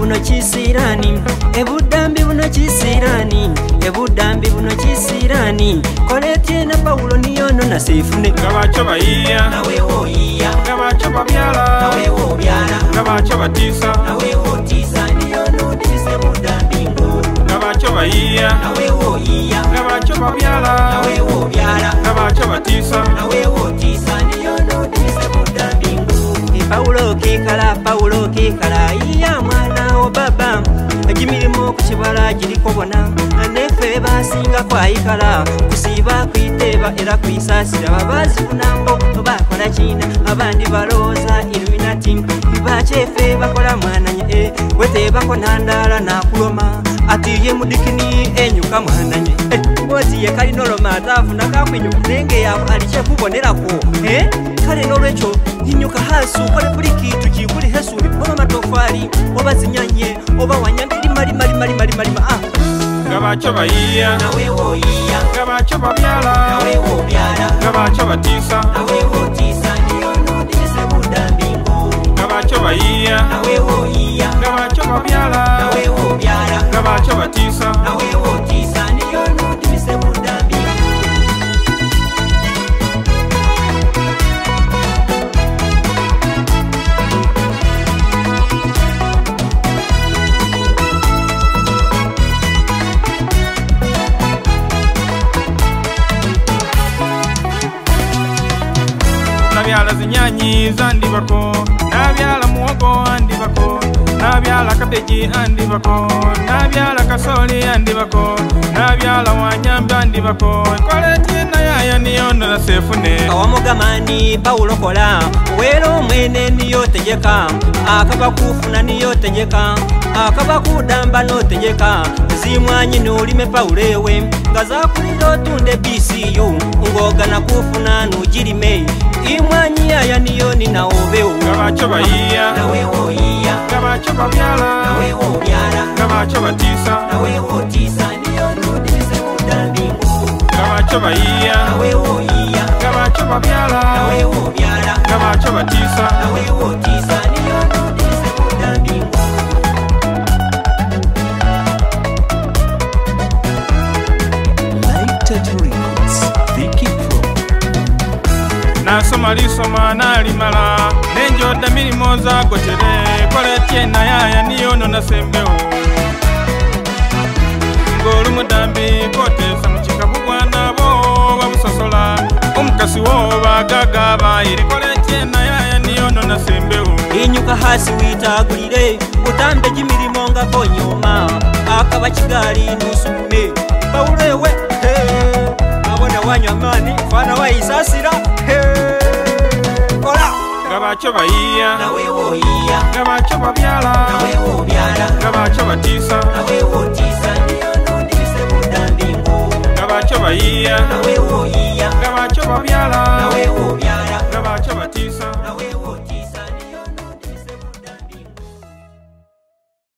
buno kisirani, ebudambi buno kisirani, ebudambi buno kisirani. Kolete na Paulo niyono na sefune. Gabacho bayiya, nawe oyiya. Gabacho babyala, nawe obyala. Gabacho batisa, nawe otisa niyono dise budambingo. Gabacho bayiya, nawe oyiya. Gabacho babyala, nawe obyala. Gabacho batisa, nawe otisa niyono dise budambingo. Paulo kikala iya mwana o baba. Ejimirimo kuchibala jirikobona nefe basinga kwayikala kusiba kwiteba era kwisasira babazi kunambo bakola china abandi baloza Illuminati bachefe bakola mwananye weteba konandala nakuloma atiye mudikini enyuka mwananye boti ye kali noloma atafuna kakwinyu kunenge yabo aliche kubonerako kale nolwecho hinyuka hasu kole buli kitu kikuli hesuri oba matofali oba zinyanye oba wanyambiri mali Gabacho bayiya, nawe oyiya. Gabacho babyala, nawe obyala. Gabacho batisa, nawe otisa niyono dise budambingo. Gabacho bayiya, nawe oyiya. Gabacho babyala, nawe obyala. Gabacho batisa, nawe otisa niyono dise budambingo. Nabyala zinyanyi zandibako, nabyala muwogo andibako, nabyala kabeji andibako, nabyala kasoli andibako, nabyala wanyambi andibako. Kolete na yaya niyono na sefune. Kawamugamani Paulo kola wero mwene niyo tegeka akaba kufuna niyo tegeka akaba kudamba no tegeka zimwanyi nolime Paulo ewe ngaza kuliro tunde BCU ngoga na kufuna nujirime imwanyi yaya niyo nina obeo. Gabacho bayiya, nawe oyiya. Gabacho babyala, nawe obyala. Gabacho batisa, nawe otisa niyo nudise budambingo. Gabacho bayiya, nawe oyiya. Gabacho babyala, nawe obyala. Gabacho batisa, nawe otisa niyo nudise budambingo. nasoma lisoma nalimala nenjoda milimo zagotere. Kolete na yaya niyono na sembeo ngolu mudambi kotesa muchikabugwana bo babusosola omukasi wo bagaga bayiri. Kolete na yaya niyono na sembeo inyuka hasi witagulire utambe jimirimo nga konyoma akaba kigali nusukume Paulo ewe abona wanywa mani fana wayisasira kola. Gabacho bayiya, nawe oyiya. Gabacho babyala, nawe obyala. Gabacho batisa, nawe otisa niyo nudise budambingo. Gabacho bayiya, nawe oyiya. Gabacho babyala,